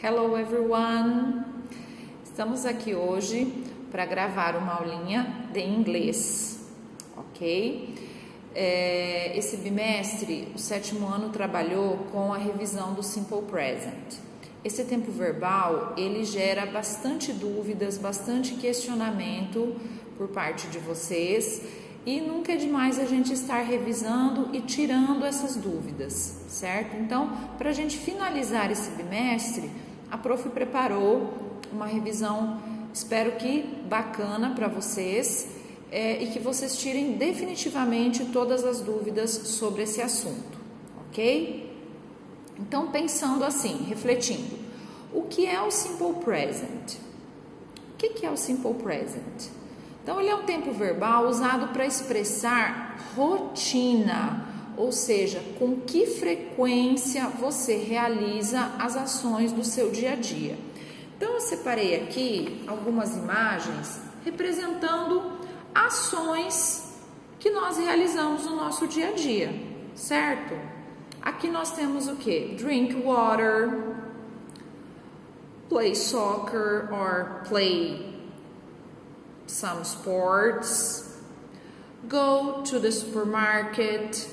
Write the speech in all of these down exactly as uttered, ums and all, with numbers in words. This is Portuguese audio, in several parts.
Hello everyone! Estamos aqui hoje para gravar uma aulinha de inglês, ok? É, esse bimestre, o sétimo ano trabalhou com a revisão do Simple Present. Esse tempo verbal, ele gera bastante dúvidas, bastante questionamento por parte de vocês e nunca é demais a gente estar revisando e tirando essas dúvidas, certo? Então, para a gente finalizar esse bimestre, a prof preparou uma revisão, espero que bacana para vocês é, e que vocês tirem definitivamente todas as dúvidas sobre esse assunto, ok? Então, pensando assim, refletindo, o que é o Simple Present? O que, que é o Simple Present? Então, ele é um tempo verbal usado para expressar rotina, ou seja, com que frequência você realiza as ações do seu dia a dia. Então, eu separei aqui algumas imagens representando ações que nós realizamos no nosso dia a dia, certo? Aqui nós temos o que? Drink water, play soccer or play some sports, go to the supermarket,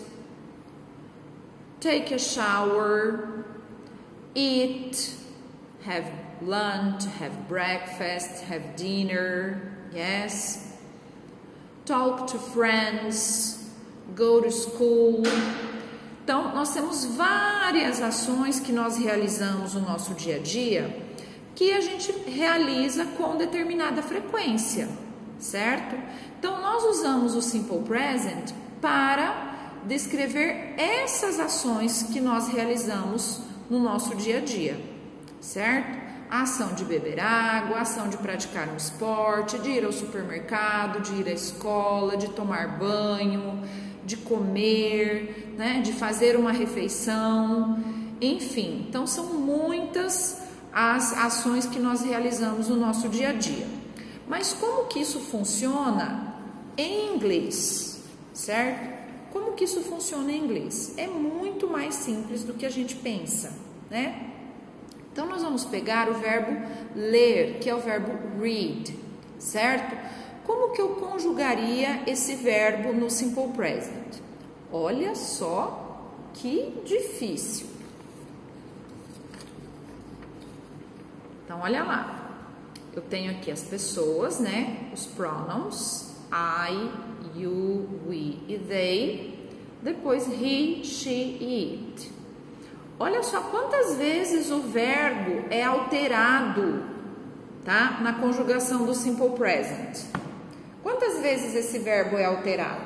take a shower, eat, have lunch, have breakfast, have dinner, yes, talk to friends, go to school. Então, nós temos várias ações que nós realizamos no nosso dia a dia que a gente realiza com determinada frequência, certo? Então, nós usamos o Simple Present para descrever essas ações que nós realizamos no nosso dia a dia, certo? A ação de beber água, a ação de praticar um esporte, de ir ao supermercado, de ir à escola, de tomar banho, de comer, né, de fazer uma refeição, enfim. Então, são muitas as ações que nós realizamos no nosso dia a dia. Mas como que isso funciona em inglês, certo? Como que isso funciona em inglês? É muito mais simples do que a gente pensa, né? Então, nós vamos pegar o verbo ler, que é o verbo read, certo? Como que eu conjugaria esse verbo no Simple Present? Olha só que difícil. Então, olha lá. Eu tenho aqui as pessoas, né? Os pronouns I, you, we e they. Depois he, she, it. Olha só quantas vezes o verbo é alterado, tá? Na conjugação do Simple Present. Quantas vezes esse verbo é alterado?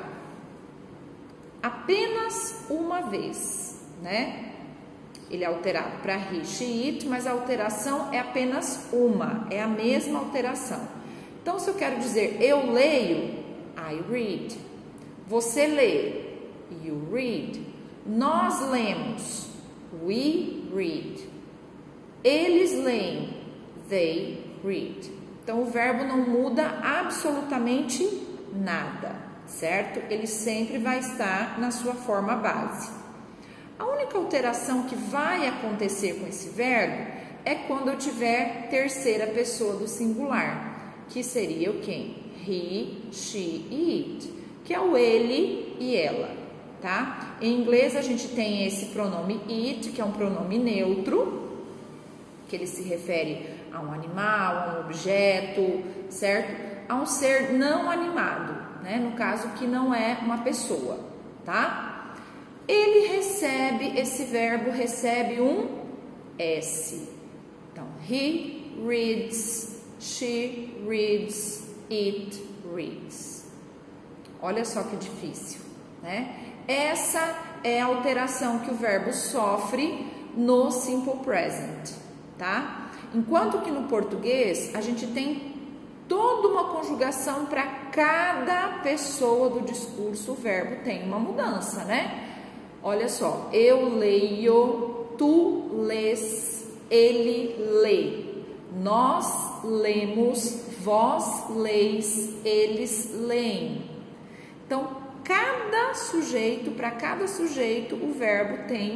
Apenas uma vez, né? Ele é alterado para he, she, it, mas a alteração é apenas uma, é a mesma alteração. Então, se eu quero dizer eu leio, I read. Você lê, you read. Nós lemos, we read. Eles leem, they read. Então, o verbo não muda absolutamente nada, certo? Ele sempre vai estar na sua forma base. A única alteração que vai acontecer com esse verbo é quando eu tiver terceira pessoa do singular, que seria o quem? He, she e it, que é o ele e ela, tá? Em inglês a gente tem esse pronome it, que é um pronome neutro, que ele se refere a um animal, a um objeto, certo? A um ser não animado, né? No caso que não é uma pessoa, tá? Ele recebe, esse verbo recebe um S. Então, he reads, she reads, it reads. Olha só que difícil, né? Essa é a alteração que o verbo sofre no Simple Present, tá? Enquanto que no português a gente tem toda uma conjugação para cada pessoa do discurso, o verbo tem uma mudança, né? Olha só, eu leio, tu lês, ele lê, nós lemos, vós leis, eles leem. Então, cada sujeito, para cada sujeito, o verbo tem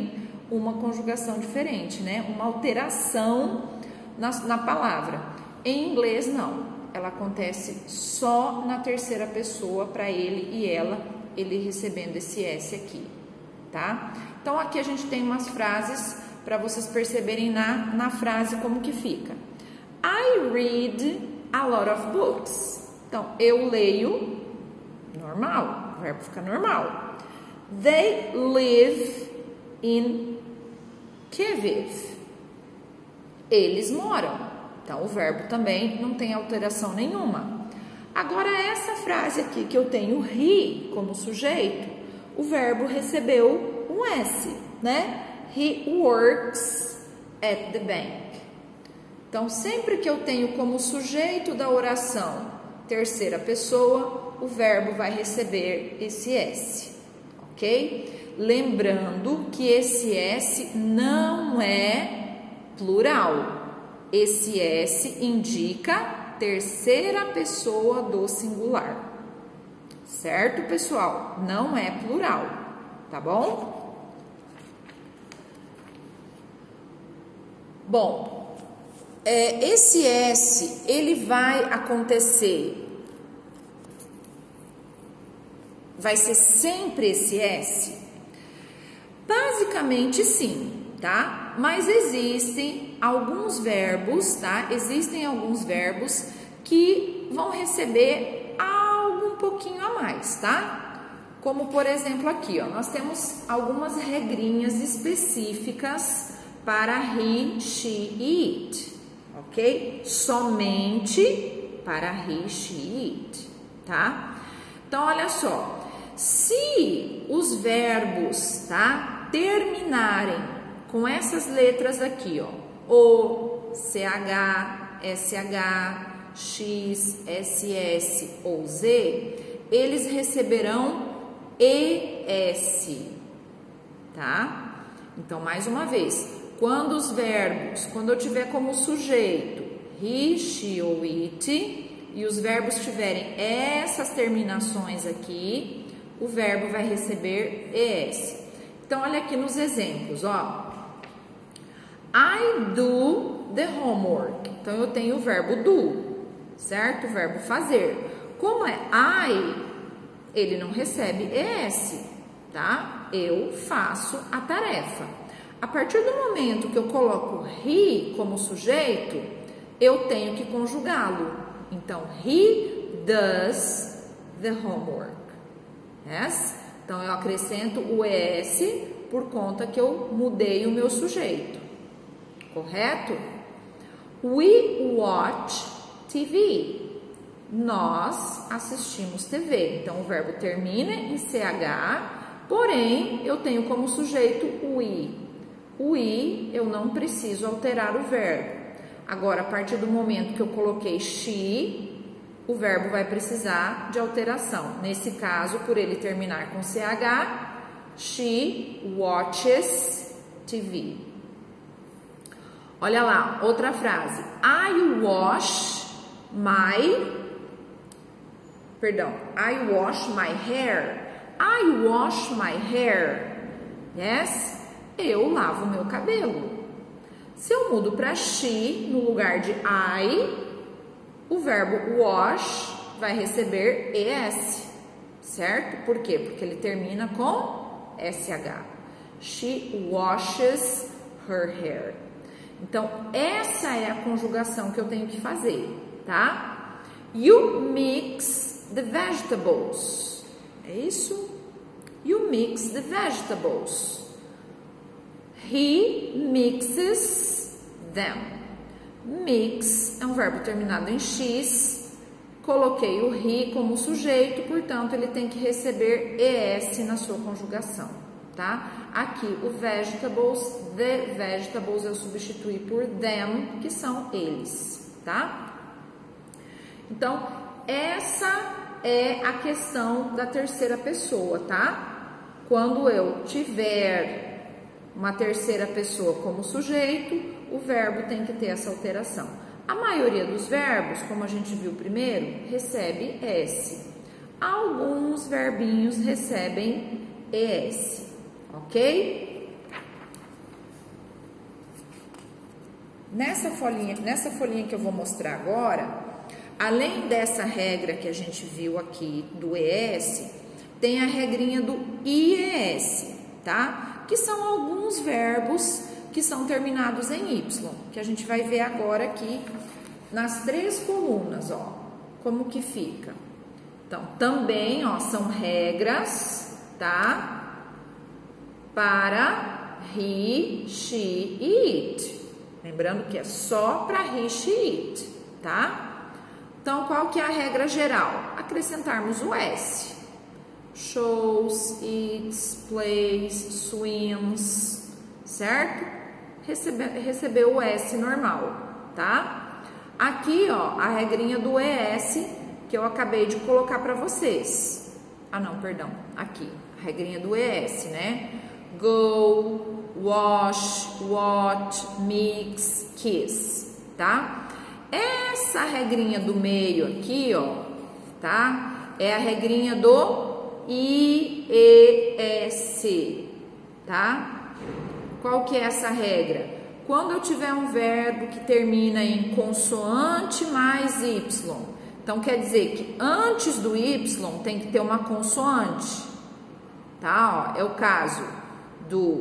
uma conjugação diferente, né? Uma alteração na, na palavra. Em inglês, não. Ela acontece só na terceira pessoa, para ele e ela, ele recebendo esse S aqui, tá? Então, aqui a gente tem umas frases para vocês perceberem na, na frase como que fica. I read a lot of books. Então, eu leio, normal, o verbo fica normal. They live in Kyiv. Eles moram. Então, o verbo também não tem alteração nenhuma. Agora, essa frase aqui que eu tenho he como sujeito, o verbo recebeu um S, né? He works at the bank. Então, sempre que eu tenho como sujeito da oração terceira pessoa, o verbo vai receber esse S, ok? Lembrando que esse S não é plural. Esse S indica terceira pessoa do singular, certo, pessoal? Não é plural, tá bom? Bom, é, esse S, ele vai acontecer, vai ser sempre esse S? Basicamente, sim, tá? Mas existem alguns verbos, tá? Existem alguns verbos que vão receber algo um pouquinho a mais, tá? Como, por exemplo, aqui, ó, nós temos algumas regrinhas específicas para he, she e it, ok? Somente para he, she e it, tá? Então, olha só, se os verbos, tá, terminarem com essas letras aqui, ó, O, C H, S H, X, S S ou Z, eles receberão E S, tá? Então, mais uma vez, quando os verbos, quando eu tiver como sujeito he, she ou it, e os verbos tiverem essas terminações aqui, o verbo vai receber E S. Então, olha aqui nos exemplos, ó. I do the homework. Então, eu tenho o verbo do, certo? O verbo fazer. Como é I, ele não recebe E S, tá? Eu faço a tarefa. A partir do momento que eu coloco he como sujeito, eu tenho que conjugá-lo. Então, he does the homework. Yes? Então, eu acrescento o E S por conta que eu mudei o meu sujeito. Correto? We watch T V. Nós assistimos T V. Então, o verbo termina em C H, porém, eu tenho como sujeito o I. O I, eu não preciso alterar o verbo. Agora, a partir do momento que eu coloquei she, o verbo vai precisar de alteração. Nesse caso, por ele terminar com C H, she watches T V. Olha lá, outra frase. I wash my... Perdão. I wash my hair. I wash my hair. Yes? Eu lavo meu cabelo. Se eu mudo para she, no lugar de I, o verbo wash vai receber E S. Certo? Por quê? Porque ele termina com S H. She washes her hair. Então, essa é a conjugação que eu tenho que fazer, tá? You mix the vegetables. É isso? You mix the vegetables. He mixes them. Mix é um verbo terminado em X. Coloquei o he como sujeito, portanto, ele tem que receber E S na sua conjugação, tá? Aqui, o vegetables, the vegetables, eu substituí por them, que são eles, tá? Então, essa é a questão da terceira pessoa, tá? Quando eu tiver uma terceira pessoa como sujeito, o verbo tem que ter essa alteração. A maioria dos verbos, como a gente viu primeiro, recebe S. Alguns verbinhos recebem E S, ok? nessa folhinha, nessa folhinha que eu vou mostrar agora, além dessa regra que a gente viu aqui do E S, tem a regrinha do I E S, tá? Que são alguns verbos que são terminados em Y, que a gente vai ver agora aqui nas três colunas, ó, como que fica. Então, também, ó, são regras, tá? Para he, she e it. Lembrando que é só para he, she e it, tá? Então, qual que é a regra geral? Acrescentarmos o S. Shows, eats, plays, swims, certo? Recebe, recebeu o S normal, tá? Aqui, ó, a regrinha do E S que eu acabei de colocar para vocês. Ah, não, perdão. Aqui, a regrinha do E S, né? Go, wash, watch, mix, kiss, tá? Essa regrinha do meio aqui, ó, tá? É a regrinha do I E S, tá? Qual que é essa regra? Quando eu tiver um verbo que termina em consoante mais Y, então quer dizer que antes do Y tem que ter uma consoante, tá? Ó, é o caso do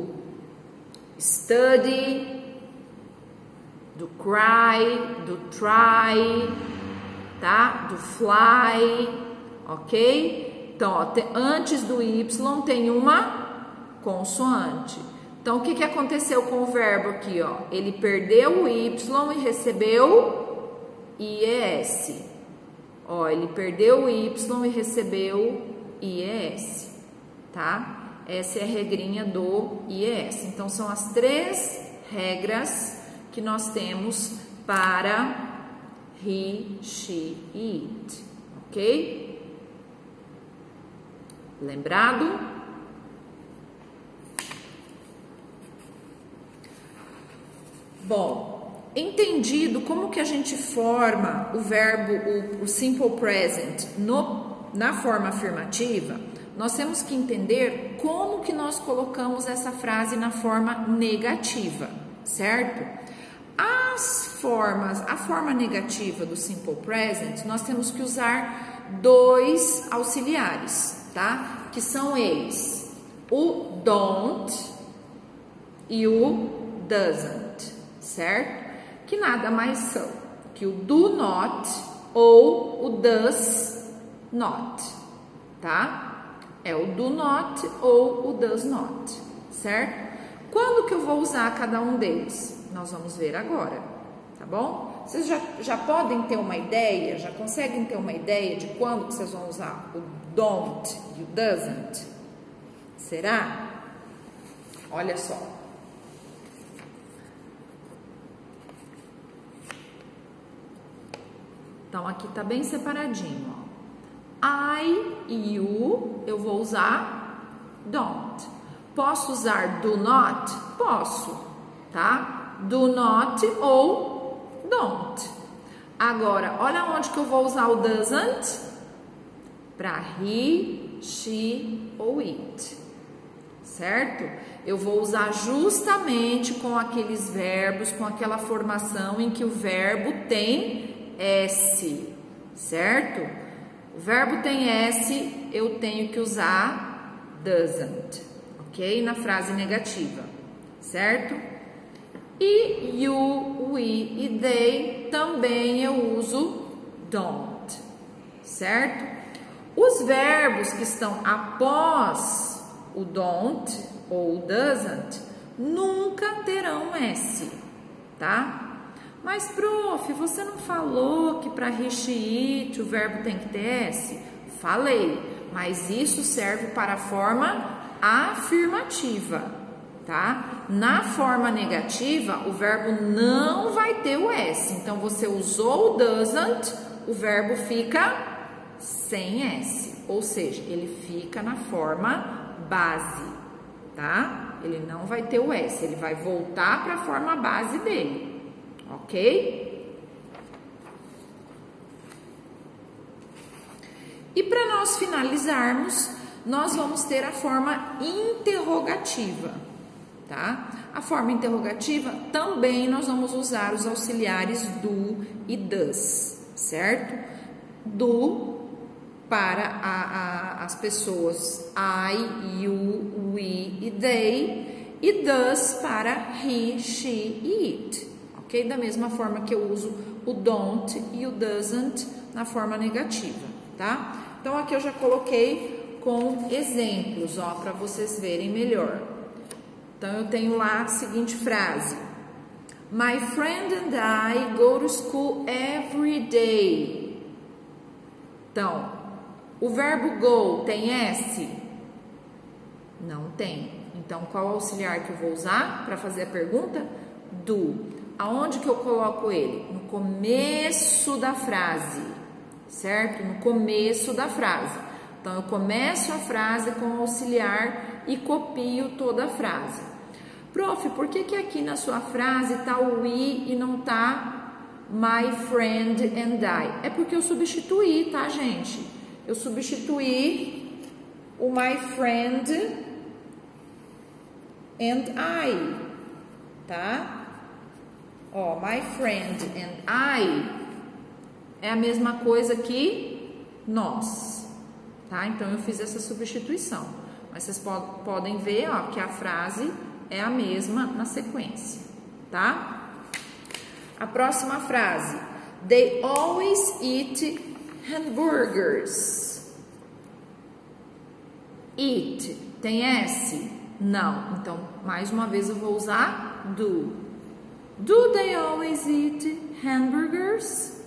study, do cry, do try, tá? Do fly, ok? Então, ó, te, antes do Y tem uma consoante. Então, o que, que aconteceu com o verbo aqui, ó? Ele perdeu o Y e recebeu I E S. Ó, ele perdeu o Y e recebeu I E S, tá? Essa é a regrinha do I E S. Então, são as três regras que nós temos para he, she e it, ok? Lembrado? Bom, entendido como que a gente forma o verbo, o, o simple present no, na forma afirmativa, nós temos que entender como que nós colocamos essa frase na forma negativa, certo? As formas, a forma negativa do simple present, nós temos que usar dois auxiliares, tá? Que são eles, o don't e o doesn't, certo? Que nada mais são que o do not ou o does not, tá? É o do not ou o does not, certo? Quando que eu vou usar cada um deles? Nós vamos ver agora, tá bom? Vocês já, já podem ter uma ideia, já conseguem ter uma ideia de quando que vocês vão usar o don't e o doesn't? Será? Olha só. Então, aqui tá bem separadinho, ó. I e you, eu vou usar don't. Posso usar do not? Posso, tá? Do not ou don't. Agora, olha onde que eu vou usar o doesn't. Para he, she ou it, certo? Eu vou usar justamente com aqueles verbos, com aquela formação em que o verbo tem S, certo? O verbo tem S, eu tenho que usar doesn't, ok? Na frase negativa, certo? E you, we e they também eu uso don't, certo? Os verbos que estão após o don't ou o doesn't nunca terão S, tá? Mas, prof, você não falou que para he, she, it o verbo tem que ter S? Falei, mas isso serve para a forma afirmativa, tá? Na forma negativa, o verbo não vai ter o S. Então, você usou o doesn't, o verbo fica sem S. Ou seja, ele fica na forma base, tá? Ele não vai ter o S, ele vai voltar para a forma base dele. Ok? E para nós finalizarmos, nós vamos ter a forma interrogativa, tá? A forma interrogativa também nós vamos usar os auxiliares do e does, certo? Do para a, a, as pessoas I, you, we e they, e does para he, she e it, ok? Da mesma forma que eu uso o don't e o doesn't na forma negativa, tá? Então aqui eu já coloquei com exemplos, ó, para vocês verem melhor. Então eu tenho lá a seguinte frase: My friend and I go to school every day. Então, o verbo go tem S? Não tem. Então, qual auxiliar que eu vou usar para fazer a pergunta? Do. Aonde que eu coloco ele? No começo da frase, certo? No começo da frase. Então, eu começo a frase com o auxiliar e copio toda a frase. Prof, por que que aqui na sua frase tá o we e não tá my friend and I? É porque eu substituí, tá, gente? Eu substituí o my friend and I, tá? Ó, my friend and I é a mesma coisa que nós, tá? Então, eu fiz essa substituição. Mas vocês pod- podem ver, ó, que a frase é a mesma na sequência, tá? A próxima frase. They always eat hamburgers. Eat tem S? Não. Então, mais uma vez eu vou usar do. Do they always eat hamburgers?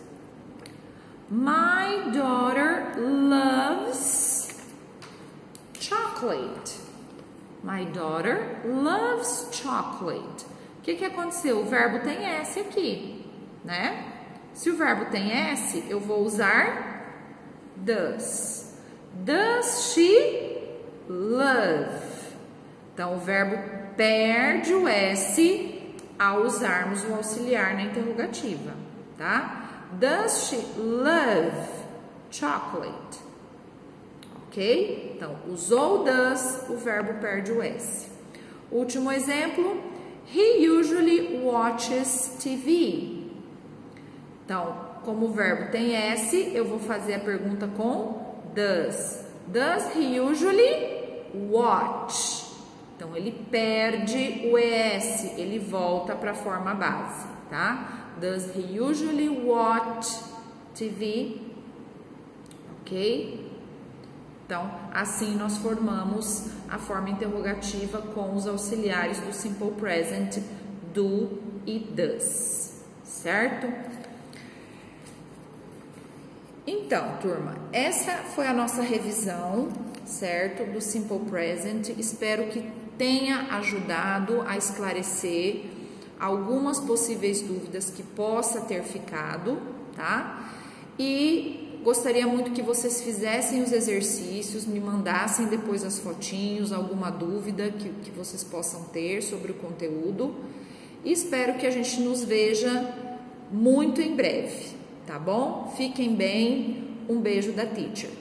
My daughter loves chocolate. My daughter loves chocolate. O que que aconteceu? O verbo tem S aqui, né? Se o verbo tem S, eu vou usar does. Does she love? Então, o verbo perde o S ao usarmos o auxiliar na interrogativa, tá? Does she love chocolate? Ok? Então, usou does, o verbo perde o S. Último exemplo. He usually watches T V. Então, como o verbo tem S, eu vou fazer a pergunta com does. Does he usually watch? Então, ele perde o E S, ele volta para a forma base, tá? Does he usually watch T V? Ok? Então, assim nós formamos a forma interrogativa com os auxiliares do Simple Present, do e does, certo? Então, turma, essa foi a nossa revisão, certo? Do Simple Present. Espero que tenha ajudado a esclarecer algumas possíveis dúvidas que possa ter ficado, tá? E gostaria muito que vocês fizessem os exercícios, me mandassem depois as fotinhos, alguma dúvida que, que vocês possam ter sobre o conteúdo. E espero que a gente nos veja muito em breve, tá bom? Fiquem bem, um beijo da teacher.